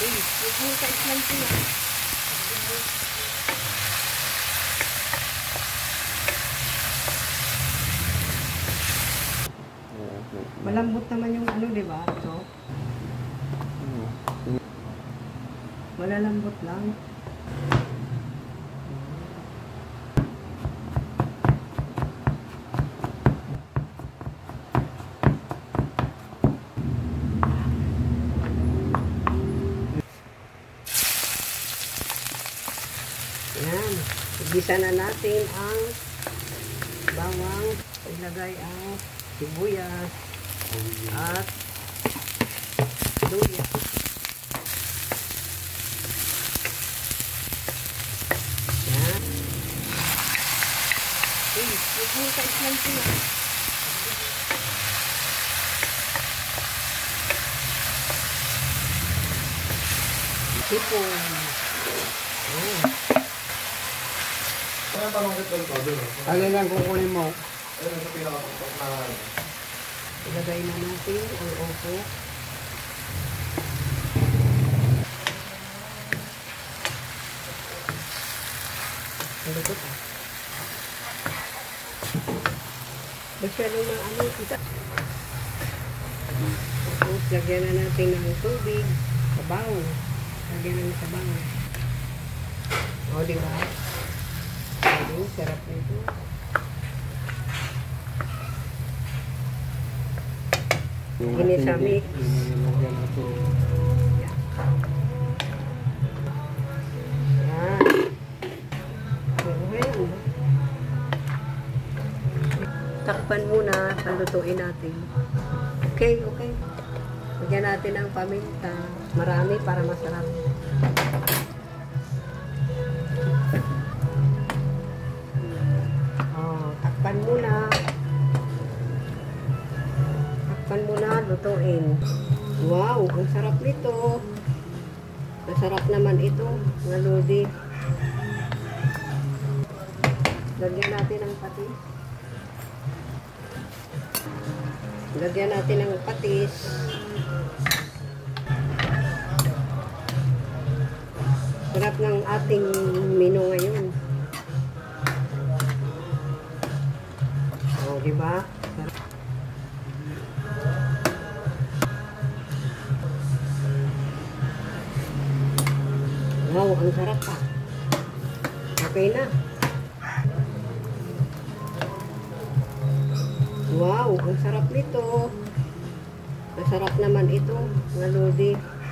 Huwag mo sa islan sila. Malambot naman yung ano, di ba? So, malalambot lang. Yan. Igisa na natin ang bawang. Ilagay ang sibuyas at luya. Yan. Huwag mo sa islan sila. Sipon. Alin lang kukunin mo? Ilagay na natin ang opo. Malukot ah. Masyado na ano kita. Tapos lagyan na natin ng tubig. Sabaw. Lagyan na ng sabaw. O diba? Ayun, sarap nito. Ginisa mix. Yan. Takpan muna, palutuin natin. Okay. Lagyan natin ng paminta. Marami para masarap. Takpan muna. Lutuin. Wow, ang sarap nito. Masarap naman ito, mga lodi. Lagyan natin ng patis. Lagyan natin ng patis. Sarap ng ating menu ngayon. O, diba? Sarap. Wow, ang sarap pa. Okay na. Wow, ang sarap nito. Masarap naman ito, mga lodi.